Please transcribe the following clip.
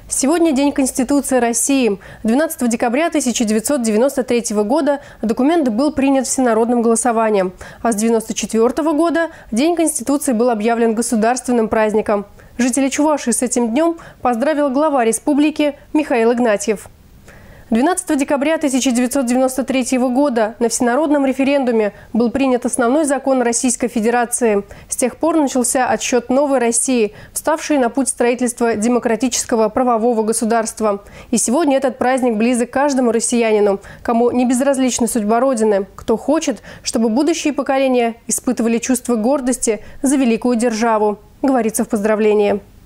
Сегодня День Конституции России. 12 декабря 1993 года документ был принят всенародным голосованием, а с 1994 года День Конституции был объявлен государственным праздником. Жители Чувашии с этим днем поздравил глава республики Михаил Игнатьев. 12 декабря 1993 года на всенародном референдуме был принят основной закон Российской Федерации. С тех пор начался отсчет новой России, вставшей на путь строительства демократического правового государства. И сегодня этот праздник близок каждому россиянину, кому не безразлична судьба Родины, кто хочет, чтобы будущие поколения испытывали чувство гордости за великую державу, говорится в поздравлении.